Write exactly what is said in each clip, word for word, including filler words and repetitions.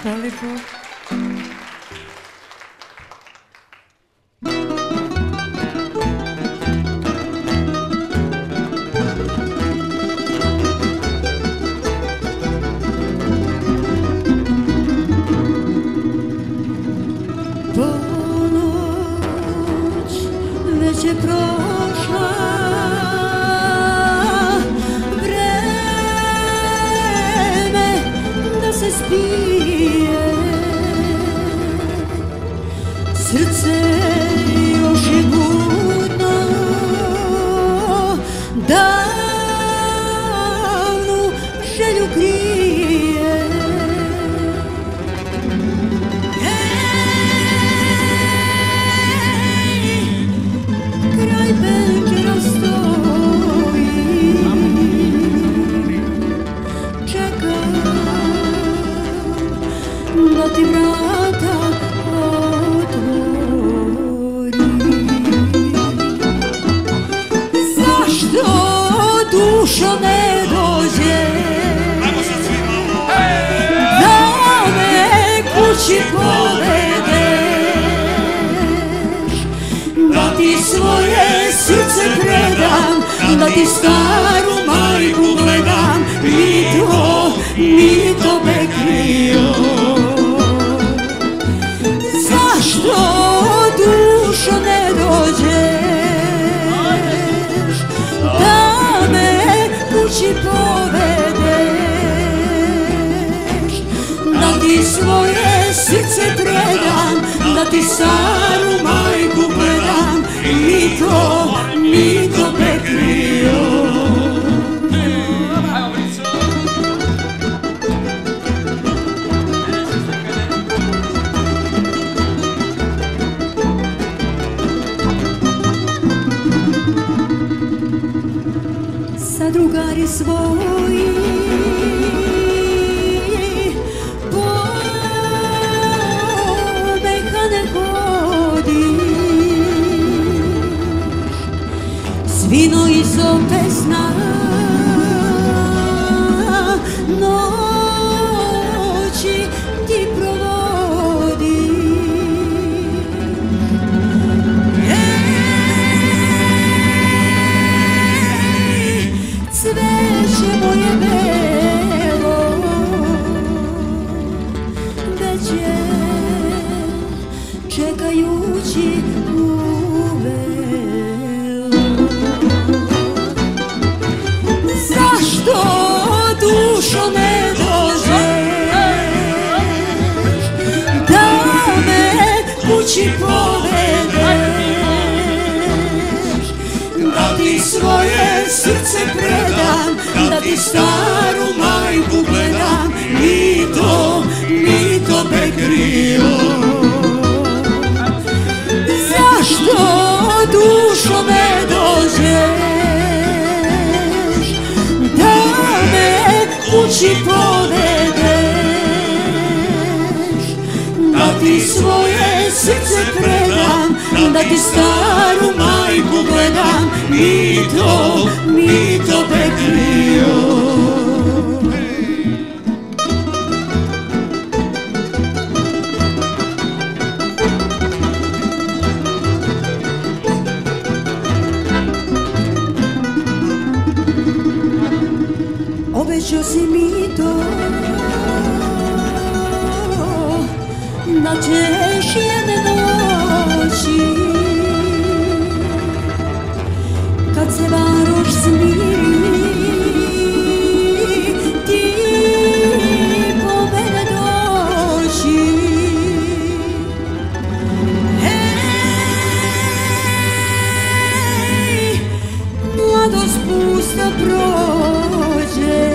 Hvala lijepo. Ponoć već je prošla, vreme da se spije, srce još je budno, davnu želju krije. Kraj penđera stoji, čekam da ti vrata otvori. Zašto dušo ne dođe da me kući povedeš, da ti svoje srce predam, da ti staru majku gledam, mi to, mi to bekrio. Zašto dušo ne dođeš da me kući povedeš, da ti svoje srce predam, da ti staru majku gledam, mi to, mi to bekrio. Sa drugari svoji pomekane hodiš, svino iz opesna noći ti provodiš. Cveće moje belo već je čekajući uvelo. Zašto dušo ne dođeš da me kući povedeš, da ti svoje srce predam, da ti staru majku gledam, mi to, mi to bekrio. Zašto dušo ne dođeš da me kući povedeš, da ti svoje srce predam, da ti staru majku gledam, mi to, mi to bekrio. Obećao si mi to, da ćeš jedne noći, kad se varoš smiri, ti po mene doći. Ej, mladost pusta prođe,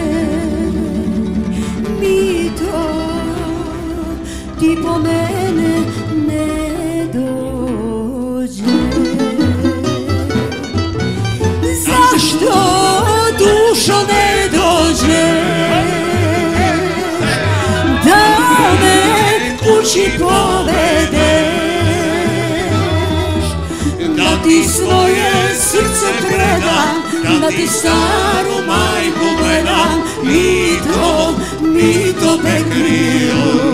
mi to, ti po mene ne dođe. Zašto dušo ne dođeš da me kući povedeš, da ti svoje srce predam, da ti staru majku gledam, mi to, mi to bekrio.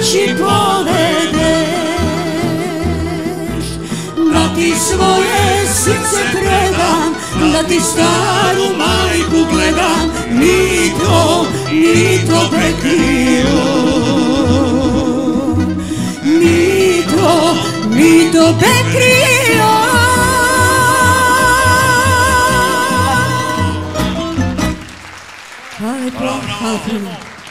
kući povedeš, da ti svoje srce predam, da ti staru majku gledam, Mito, Mito Bekrio, Mito, Mito Bekrio. Hvala lepo, hvala puno.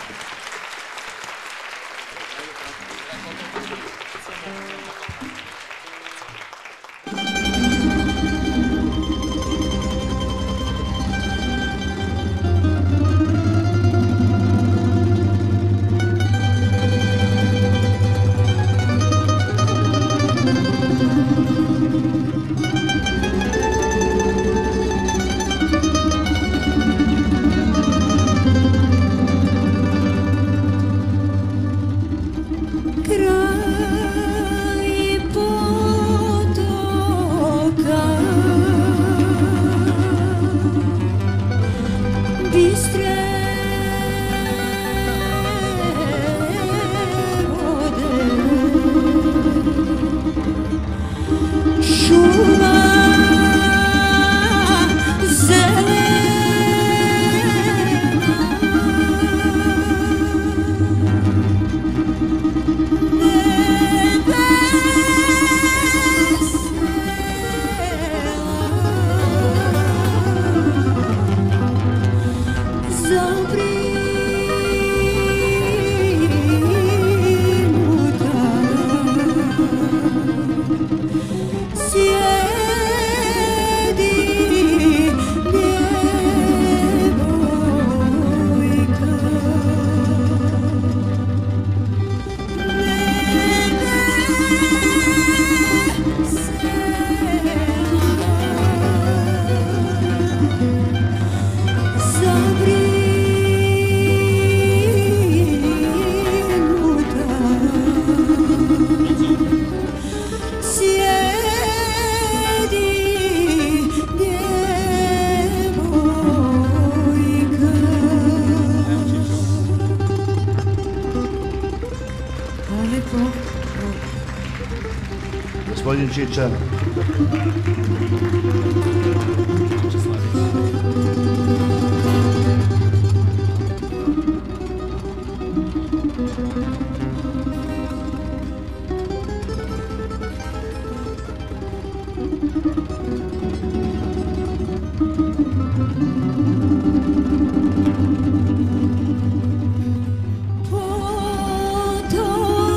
Gospodin Čiča.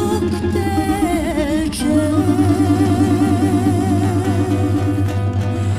Potok teče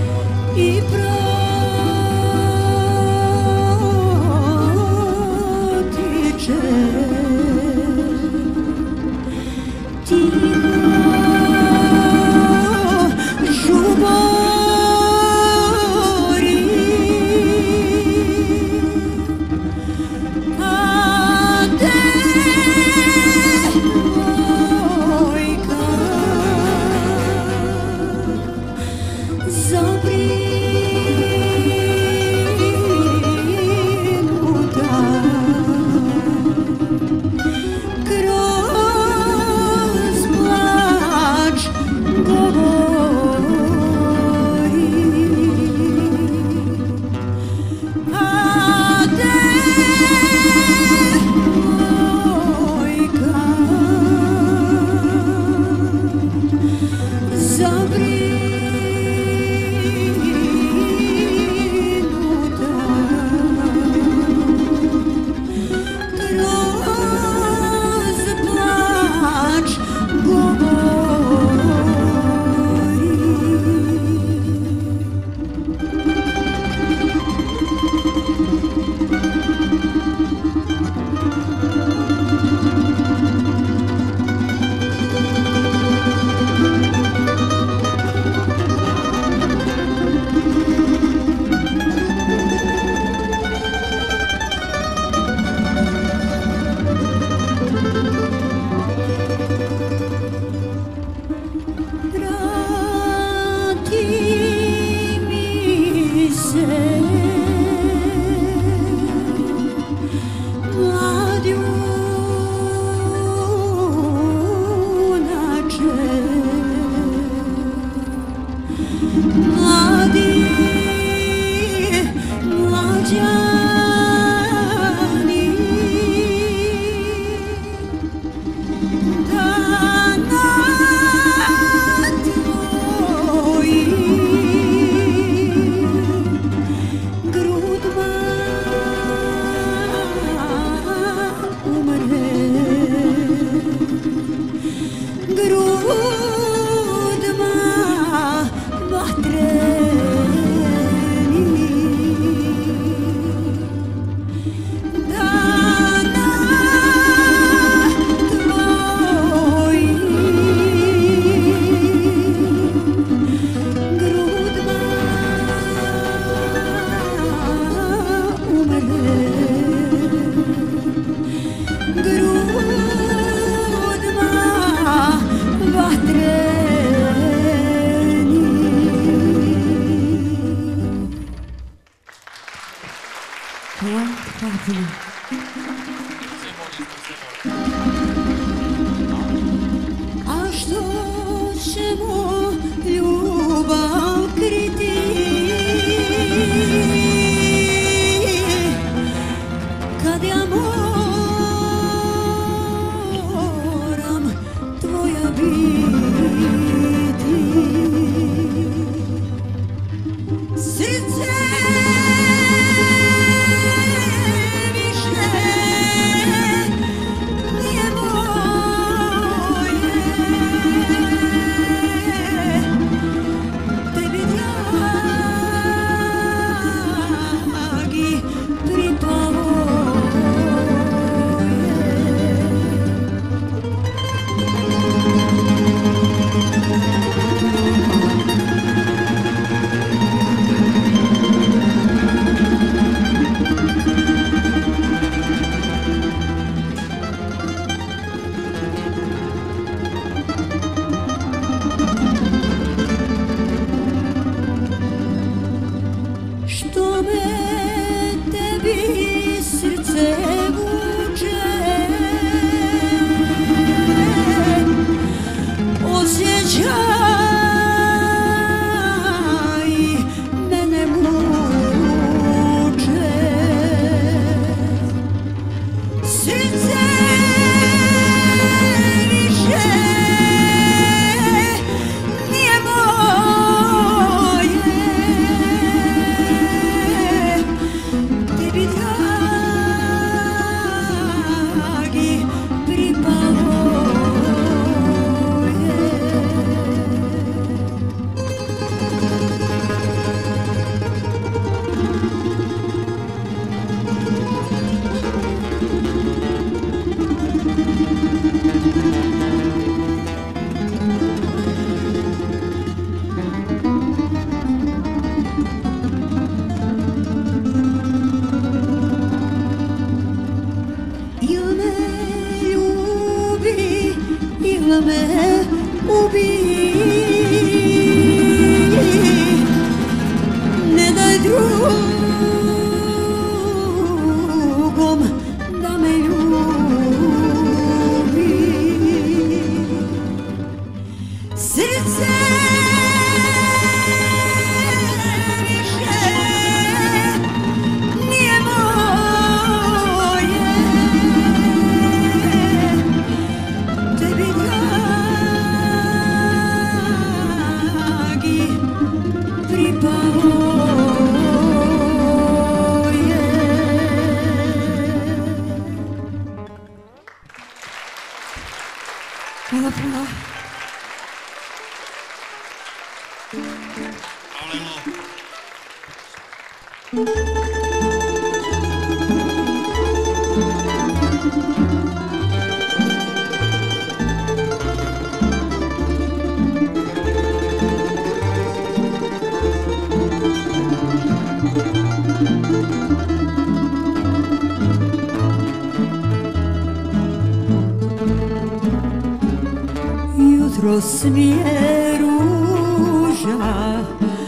A što ćemo ljubav kriti kad ja moram tvoja biti? Srce što me tebi srce vuče, osjećaj mene muče. Srce više nije moje, tebi dragi pripalo je. Il me ljubi, il me ubi, ne daj drugom da me ljubi. Srce više nije moje, tebi dragi pripalo je. Hvala puno. Jutros mi je ruža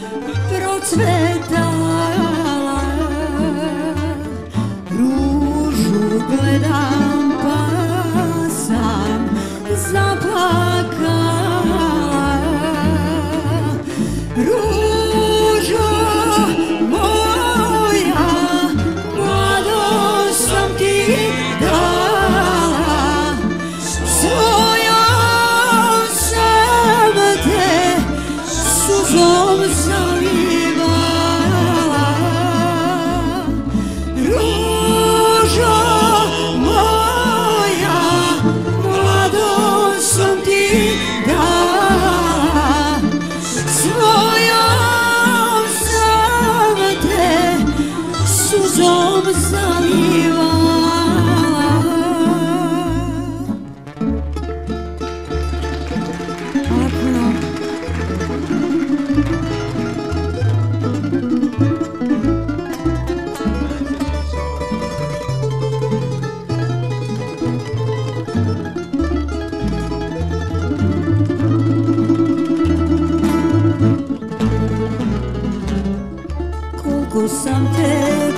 procvetala, ružu gledam pa sam zaplakala. Ružo moja, mladost sam ti dala, zalivala. Hvala puno. Koliko sam te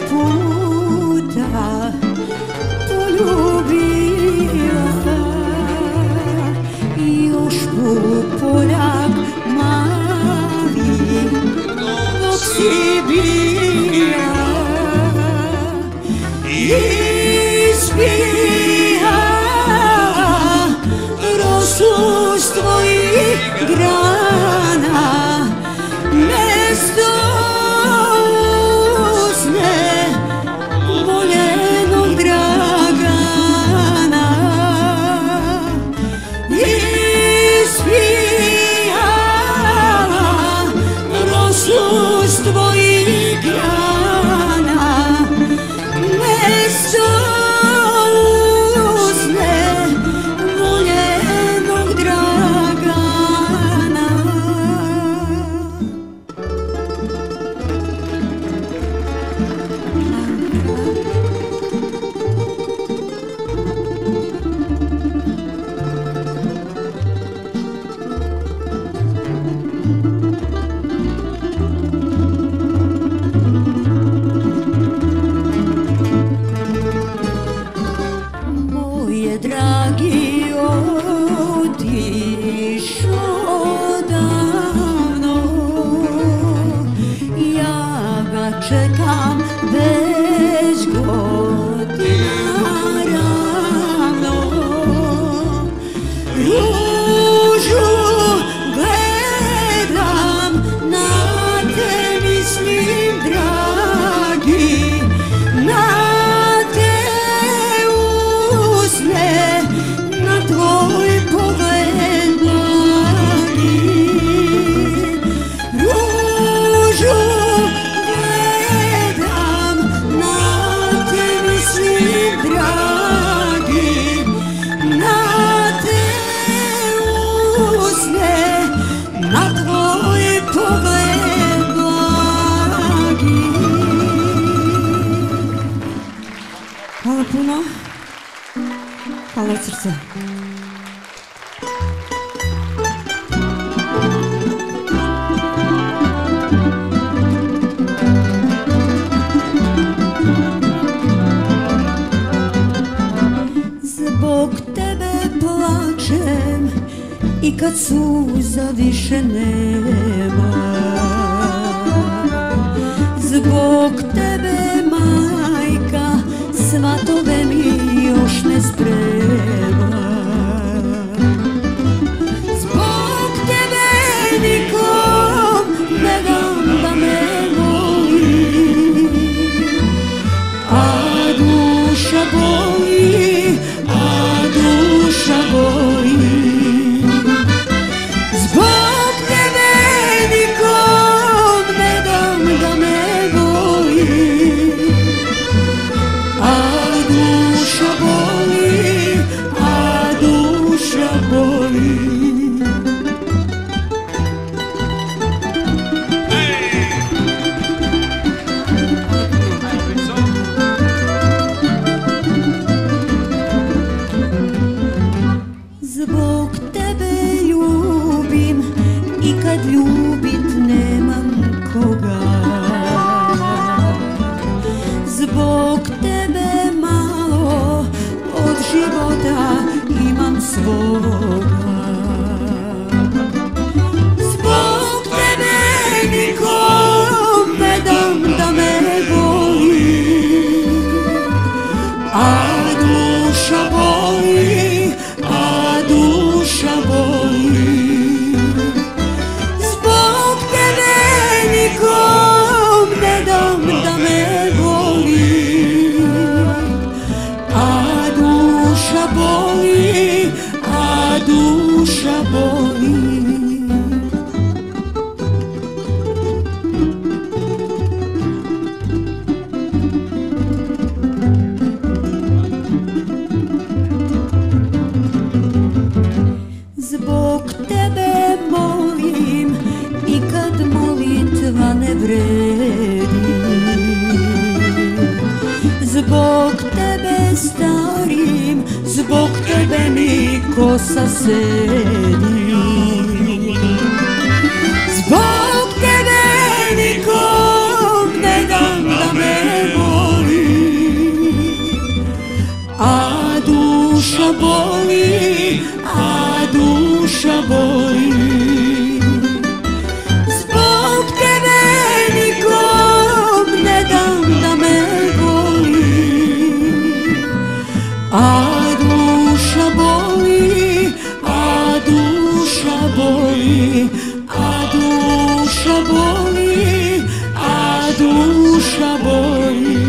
puta poljubila i još poljak mali dok si bila ispijala rosu s tvojih grana mesto voljenog Dragana. Ispijala rosu s tvojih grana mesto usne voljenog Dragana. Moje dragi otišo davno, ja ga čekam već godina ravno. Ružu gledam, na te mislim dragi, na te usne, na tvoj pogled blagi. Ružu gledam, na te mislim dragi, na te usne, na tvoj pogled blagi. Hvala puno. Hvala od srca. Zbog tebe plačem i kad suza više nema. Zbog tebe majka svatove mi još ne sprema. Zbog tebe nikom ne dam da me voli, a duša boli, a duša boli. Zbog tebe nikom ne dam da me voli, a duša boli, a duša boli. Zbog tebe ljubim i kad ljubit nemam koga. Zbog tebe malo od života imam svoga. Zbog tebe nikom ne dam da me voli, a duša boli, a duša boli. Zbog tebe nikom ne dam da me voli, a duša boli, a duša vredi. Zbog tebe starim, zbog tebe mi kosa sedi. Zbog tebe nikom ne dam da me boli, a duša boli, a duša boli. Zbog tebe nikom ne dam da me boli, a duša boli, a duša boli, a duša boli, a duša boli.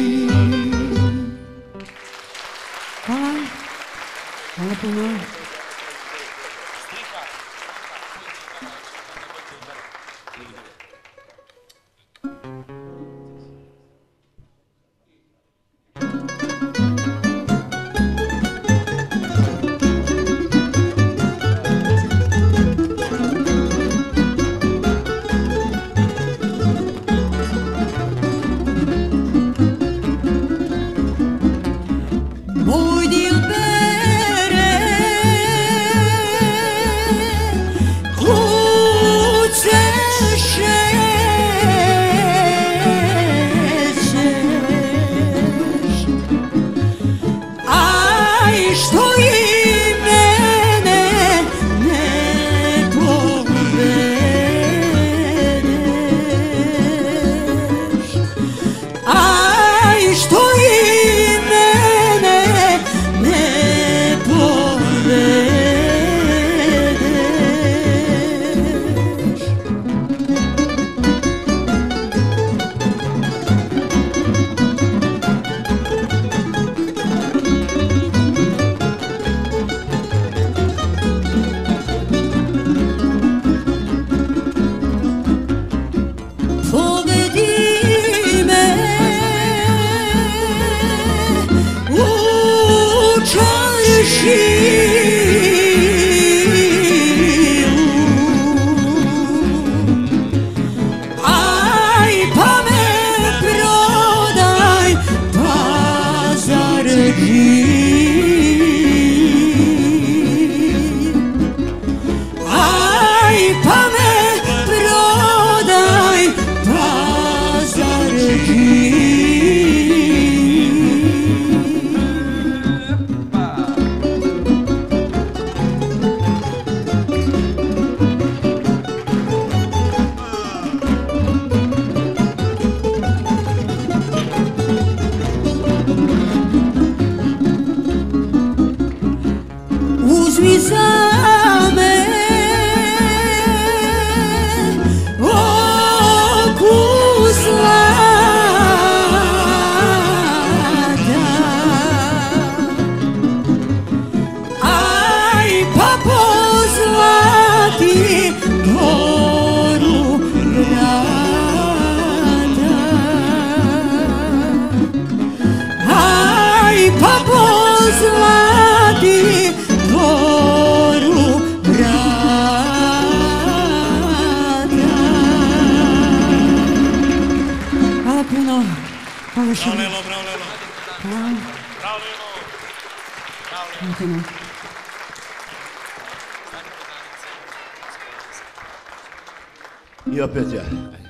Hvala. Hvala puno. Uzmi za me okus zlata, aj pa pozlati goru vrata, aj pa pozlati goru vrata. Hvala puno. Hvala što... Bravo Lelo, bravo Lelo. Hvala. Bravo Lelo. Bravo Lelo. Hvala puno. I opet ja.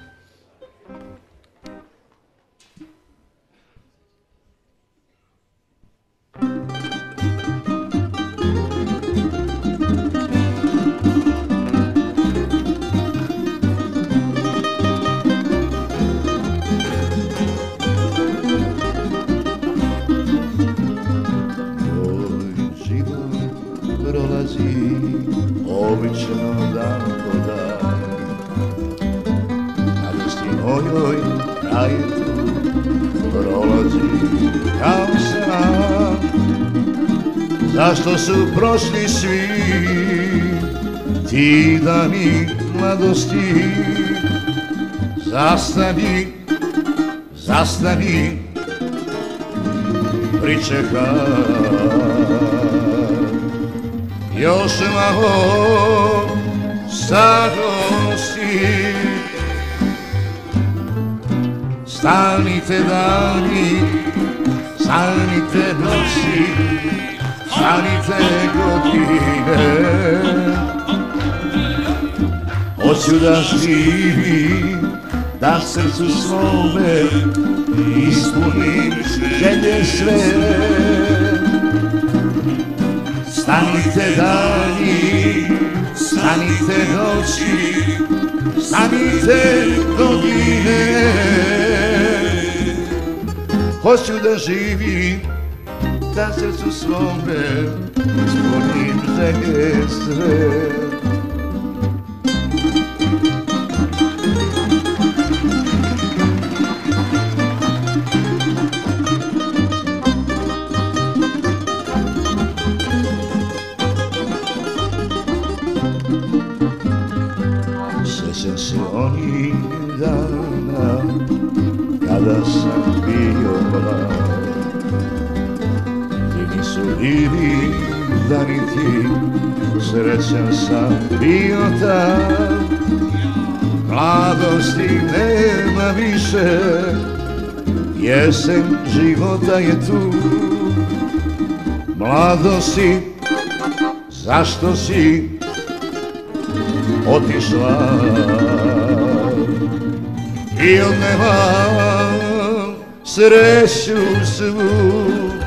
Obično dan po dan, radosti mojoj trajetu prolazi kao san. Zašto su prošli svi ti dani mladosti? Zastani, zastani, pričekaj. Još malo starosti, stanite dani, stanite noći, stanite godine. Hoću da živim, da srcu svome ispunim želje sve. Stanite dani, stanite noći, stanite godine. Hoću da živim, da srcu svome ispunim želje sve. Sjećam se onih dana kada sam bio mlad, gdje nisu bili dani ti, srećan sam bio tad. Mladosti nema više, jesen života je tu. Mladosti, zašto si otišla i odnela sreću svu.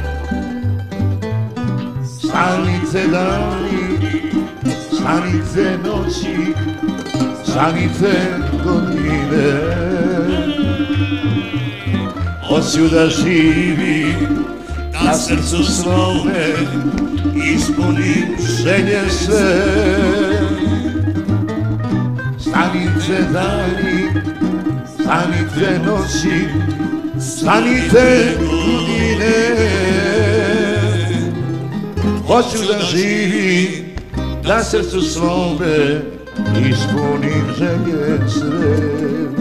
Stanite dani, stanite noći, stanite godine. Hoću da živim, da srcu svome ispunim želje sve. Stanite dani, stanite noći, stanite godine. Hoću da živim, da srcu svome ispunim želje sve.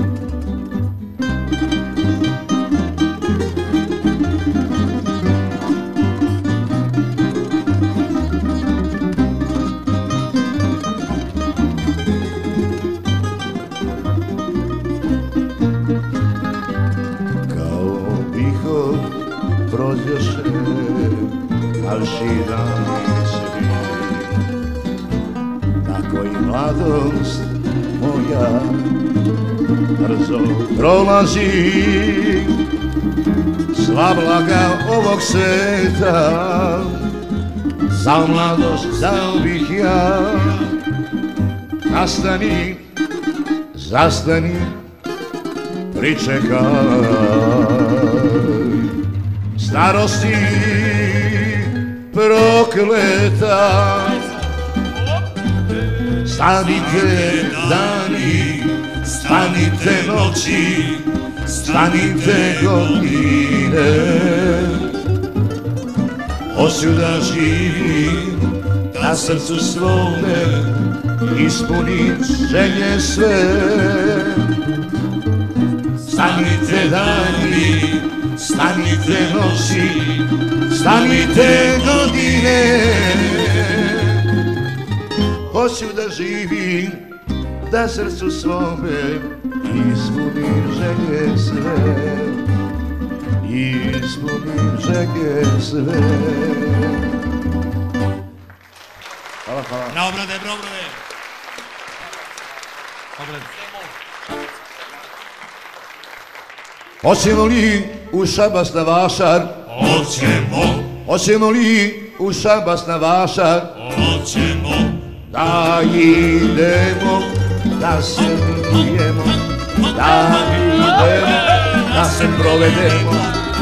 Prođeše kalši dani svi, tako i mladost moja brzo prolazi. Sva blaga ovog sveta za mladost dao bih ja. Nastani, zastani, pričekaj. Starosti prokleta, stanite dani, stanite noći, stanite godine. Hoću da živim, na srcu svome ispunim želje sve. Stanite dani, stanite noći, stanite godine. Hoću da živim, da srcu svome ispunim želje sve. Ispunim želje sve. Hvala, hvala. Bravo, brate, bravo, brate. Hoćemo li u Šabas na Vašar? Hoćemo. Hoćemo li u Šabas na Vašar? Hoćemo. Da idemo, da se vidimo, da idemo, da se provedemo.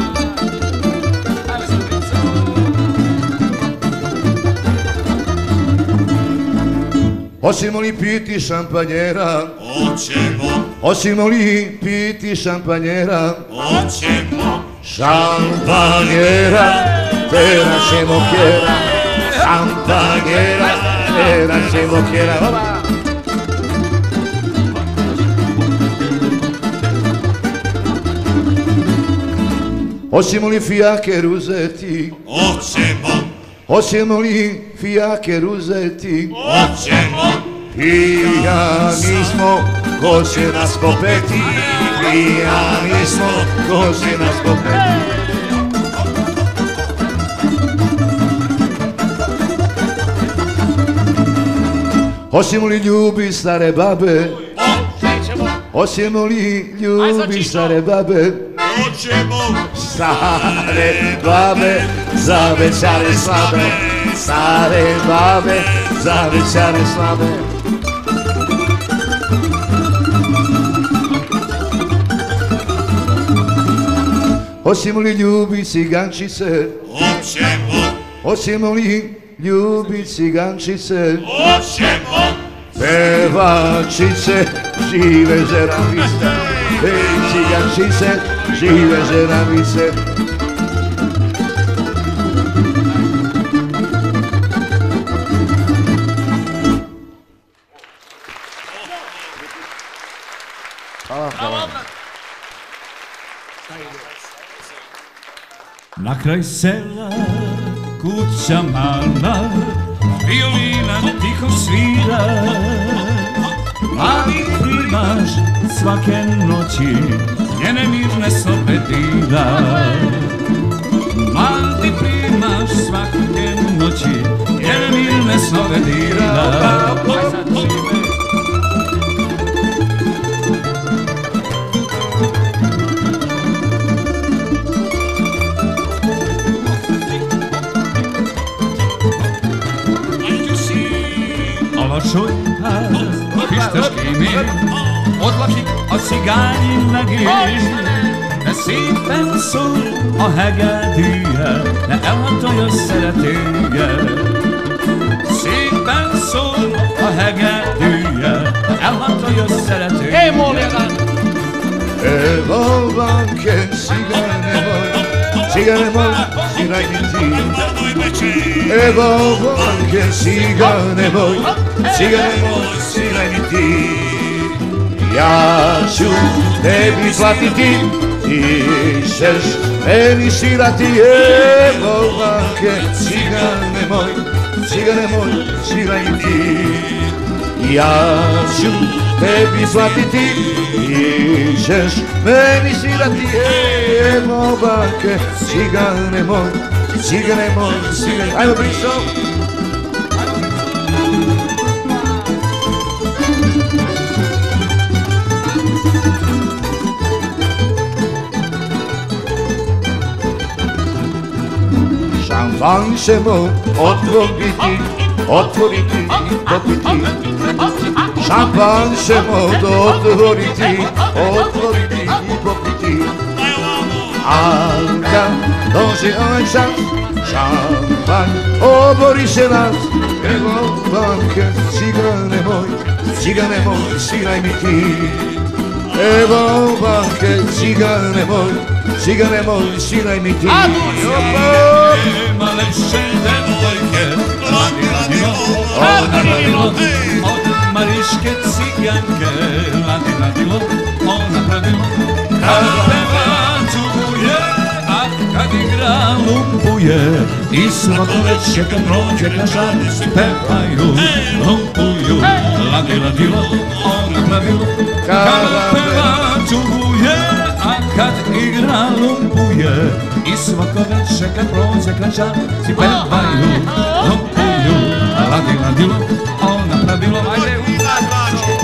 Hoćemo li piti šampanjera? Hoćemo. Hoćemo li piti šampanjera? Hoćemo. Šampanjera, tera ćemo kjera. Šampanjera, tera ćemo kjera. Hoćemo li fijaker uzeti? Hoćemo. Hoćemo li fijaker uzeti? Hoćemo. Pijani smo, ko će nas popeti? pijani smo, ko si nas pokrenuo. Hoćemo li ljubi stare babe? Hoćemo li ljubi stare babe? Hoćemo Stare babe za večare slabe, stare babe za večare slabe. Hoćemo li ljubi cigančice? Hoćemo Hoćemo li ljubi cigančice? Hoćemo Pevačice, žive žeravice, ej cigančice, žive žeravice. Na kraj sela, kuća mala, violina tiho svira. Mladi primaš svake noći, njene mirne sobe dira. Mladi primaš svake noći, njene mirne sobe dira. Šujka, pišteški mir, odlakik a cigányinak is. Ne szépen szól a hegedűje, ne elhatolja szeretője. Szépen szól a hegedűje, ne elhatolja szeretője. Evo banke, cigane moj, cigane moj, siraj mi ti. Evo banke, cigane moj, cigane moj, siraj mi ti. Ja ću tebi platiti, ti ćeš meni svirati. Evo banke, cigane moj, cigane moj, siraj mi ti. Ja ću tebi platiti, ti ćeš meni svirati. Evo banke, cigane moj, cigane moj, cigane. Ajmo bliso. Šampan ćemo otvoriti, otvoriti i popiti. Šampan ćemo otvoriti, otvoriti i popiti. A kad dođe ovaj čas, šampan obori se nas. Evo banke, cigane moj, cigane moj, sviraj mi ti. Evo banke, cigane moj, cigane moj, sviraj mi ti. Nema lepše devojke, ladino, ladino, od mariške ciganke. Ladino, ona pravilo, kad peva čubuje, a kad igra lumpuje. I svako večer kad prođe na žar, pevaju, lumpuju. Ladino, ona pravilo, kad peva čubuje, a kad igra lumpuje. I svako večer kad prođe klađar, si pevaju, lumpuju. Ladi, ladilo, ona pravilo, ajde u zadvaču.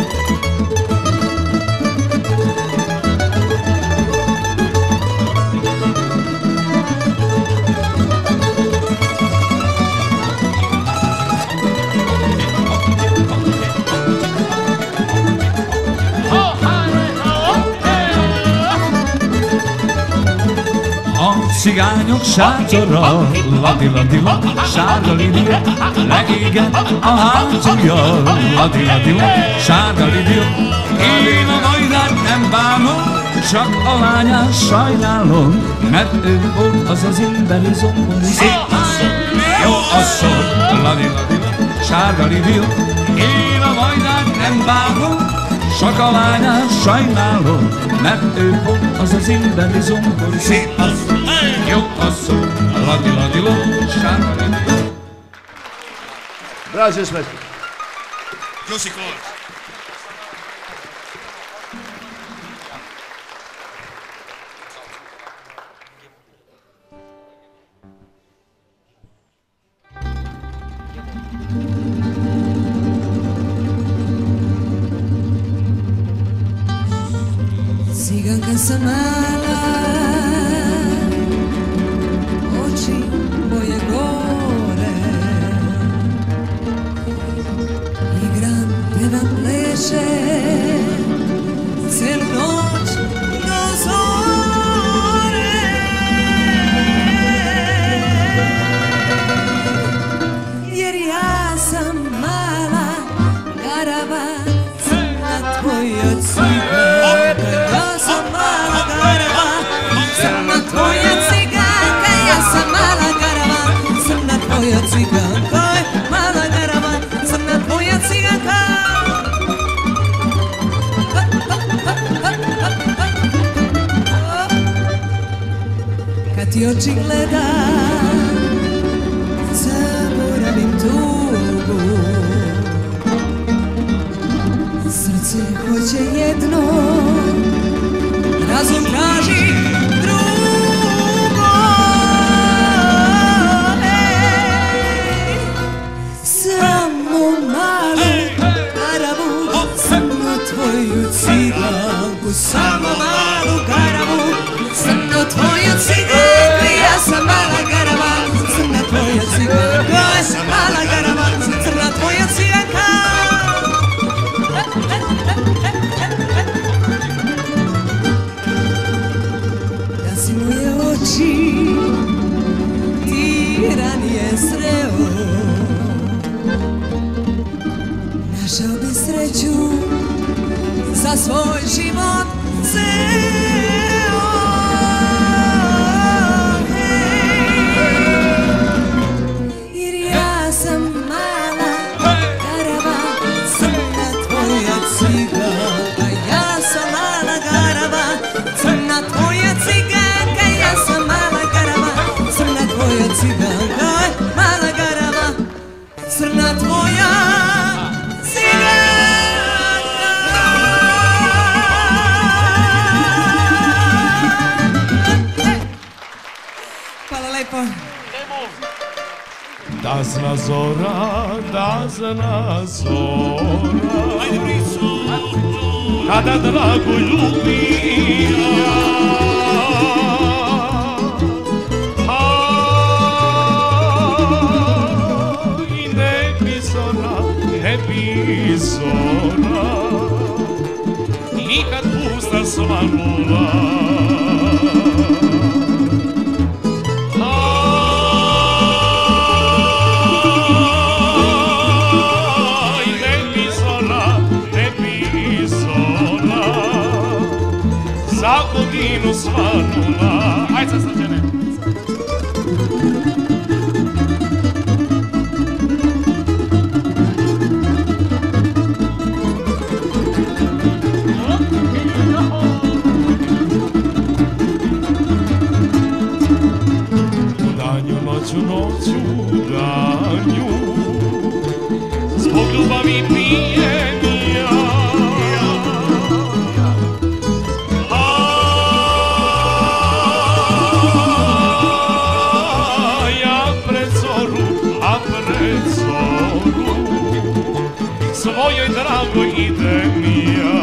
Cigányok sátora, ladi, ladila, sárga lidia, leéget a hátulja. Ladi, ladila, sárga lidia, én a majdát nem bánom, csak a lányát sajnálom, mert ő volt az az emberi zombori. Szép asszony, jó asszony, ladi, ladila, sárga lidia, én a majdát nem bánom, csak a lányát sajnálom, mert ő volt az az emberi zombori. Szép asszony, jó asszony, ladi, ladilo, sárga lidia. Braće Smetki. Josi Kovač. sam mala, oči moje gore, igram, pevam, plešem celu noć do zore. Jer ja sam mala garava, crna tvoja ciganka. Ja sam mala garava, crna tvoja ciganka. Ja sam mala garava, crna tvoja ciganka. Mala garava, crna tvoja ciganka. Kad ti oči gledam, zaboravim tugu. Srce hoće jedno, razum traži drugo. Ej, samo malu garavu, crno tvoju ciganku. Samo malu garavu, crno tvoju ciganku. Ja sam mala garava, crna tvoja ciganka. Ja sam mala garava, crna tvoja ciganka. Da si moje oči ti ranije sreo, našao bi sreću za svoj život ceo. Jer ja sam mala garava, crna tvoja ciganka. Ja sam mala garava, crna tvoja ciganka. Ja sam mala garava, crna tvoja ciganka. Mala garava, crna tvoja ciganka. Hvala lepo. Da zna zora, da zna zora, Ajde Brico, kada drago ljubija. I ne bi zora, ne bi zora nikad pusta svanula. Za godinu svanula. Ajde sad srđane. Danju, noću, noću, danju, zbog ljubavi pijem ja. Svojoj dragoj idem ja.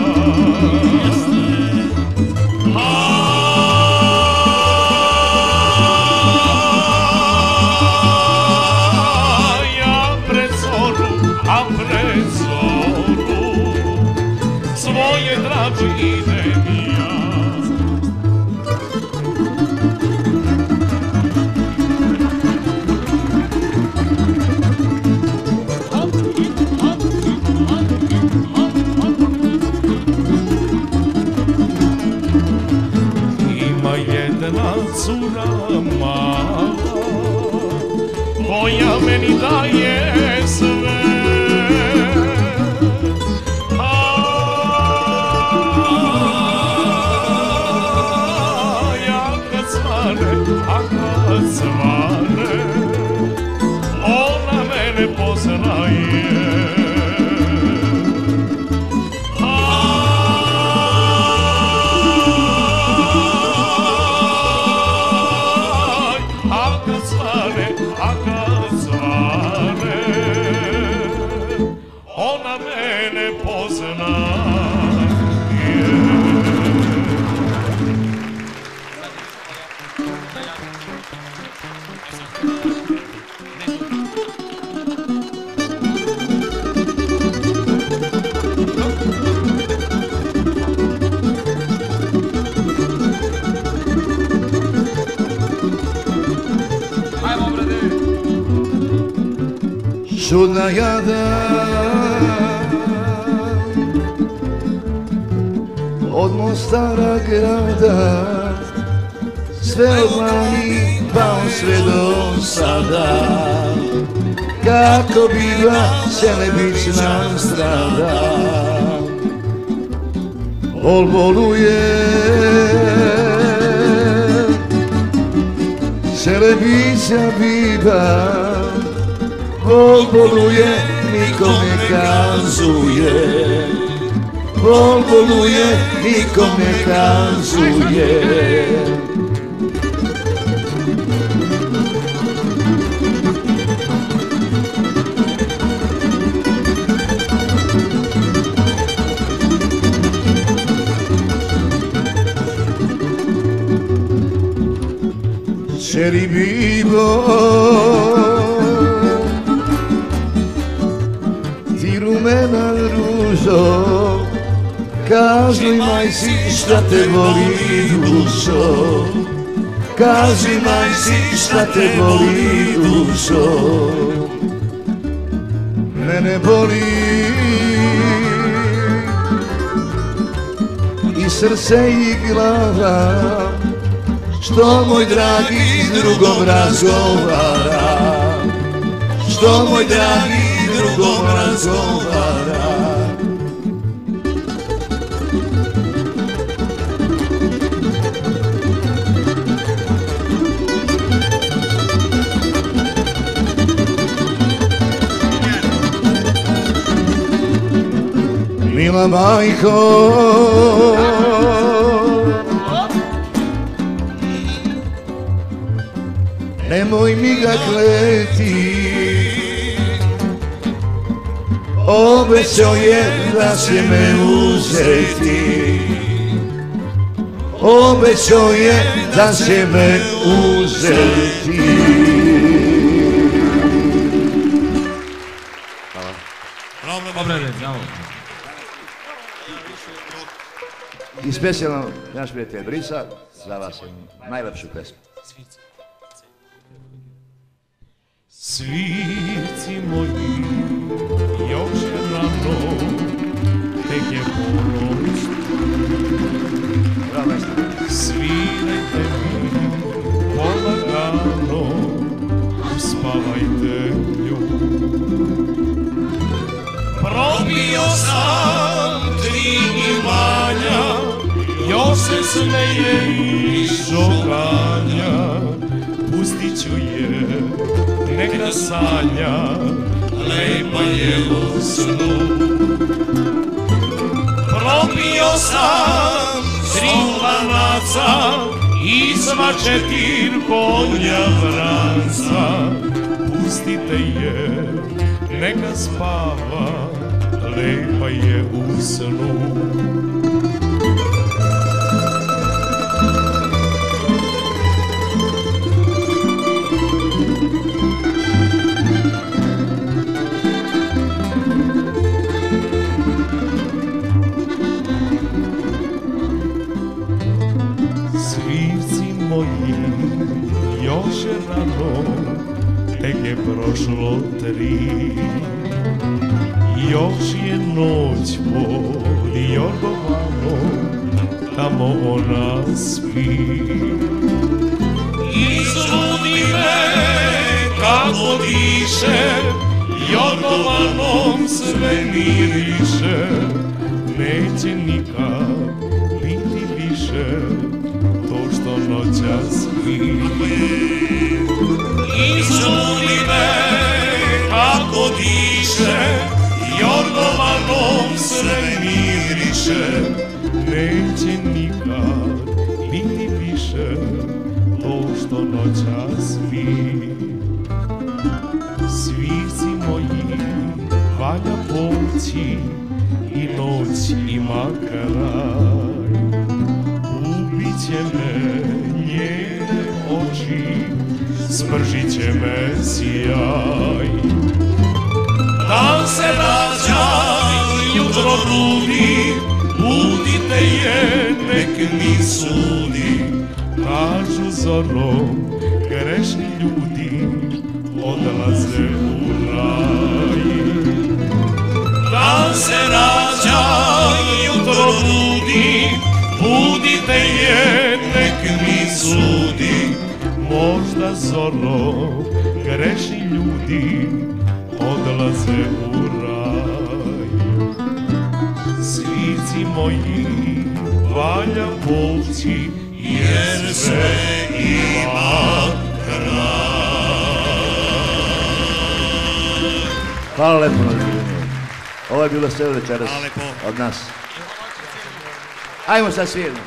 A ja pred zoru, a pred zoru svojoj dragoj idem ja. Jedna cura mala koja meni daje sve. A čudna jada od Mostara grada, sve odmani pao sve do sada. Kako biva Selebična strada, bol boluje Selebića biva, bol boluje, niko ne kazuje, bol boluje, niko ne kazuje. Čeri bibo, ti rumena ružo, kaži majci šta te boli dušo, kaži majci šta te boli dušo. Mene boli i srce i glava, što moj dragi s drugom razgovara, što moj dragi s drugom razgovara. Mila majko, nemoj mi ga kleti, obećao je da će me uzeti, obećao je da će me uzeti. Dobre, bravo. I specijalno naš prijatelj Brica za vas je najlepšu pesmu. Svirci moji, još je rano, tek je ponoć. Svirajte mi polagano, uspavajte njoj. Probio sam tri imanja, još se smeje i šokanja. Pustit ću je, neka sanja, lepa je u snu. Probio sam tri lanaca i sva četir konja vranca. Pustite je, neka spava, lepa je u snu. Još je rano, tek je prošlo tri, još je noć pod Jorgovanom, tamo ona spi. Izludi me kako diše, Jorgovanom sve miriše, neće nikad biti više to što noćas vi. Izludi me kako diše, Jorgovanom sve miriše, neće nikad biti više to što noćas vi. Svirci moji, valja poći i noć ima kraj. Ubiće me njene oči, smržit će me sjaj. Dan se rađa, jutro rudi, budite je, nek mi sudi. Kažu zorom, grešni ljudi, odlaze u raj. Da se rađa jutro budi, budite je, nek mi sudi. Možda zoro greši ljudi, odlaze u raj. Svici moji valja poći, Jer sve ima kraj. Hvala lepo na druženju. Ovo je bilo sve večeras Hvala lepo. od nas. Ajmo sad svirno.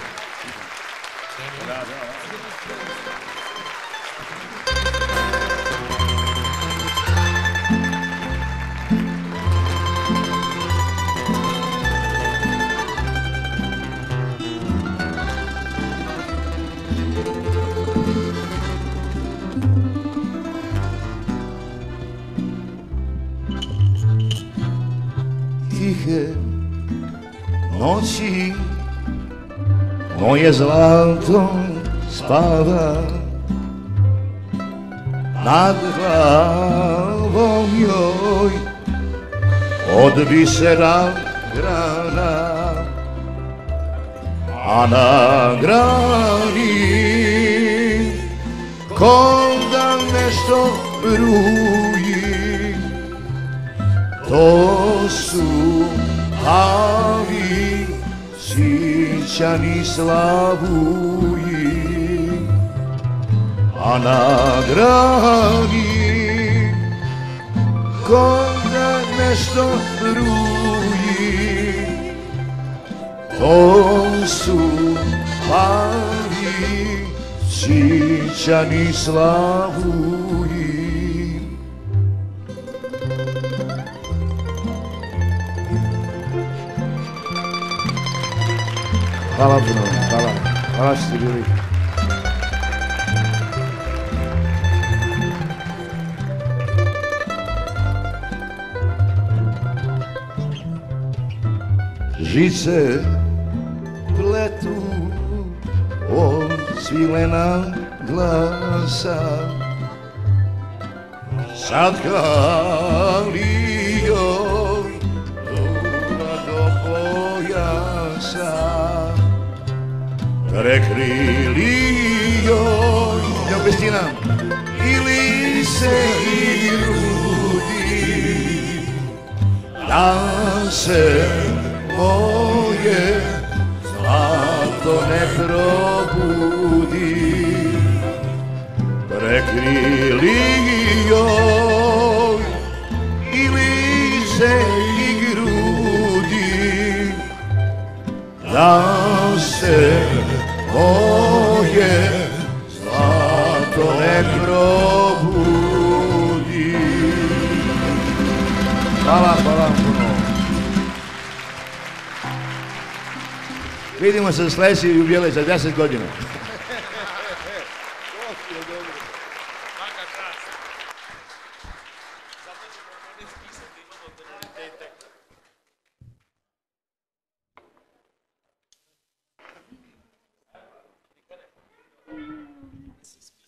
Tihe noći moje zlato spava nad glavom joj od bisera grana, a na grani ko da nešto bruji. To su plavi sićani slavuji, a na grani ko da nešto bruji. To su plavi sićani slavuji. Hvala puno, hvala. Hvala što ste bili. Žice pletu od svilena glasa, sad kali joj do pojasa. Prekrili joj, evo Kristina, ili se i grudi, da se moje zlato ne probudi. Prekrili joj, ili se i grudi, da se moje zlato ne probudi. Hvala, hvala puno. Vidimo se za sljedeći jubilej za deset godina. This is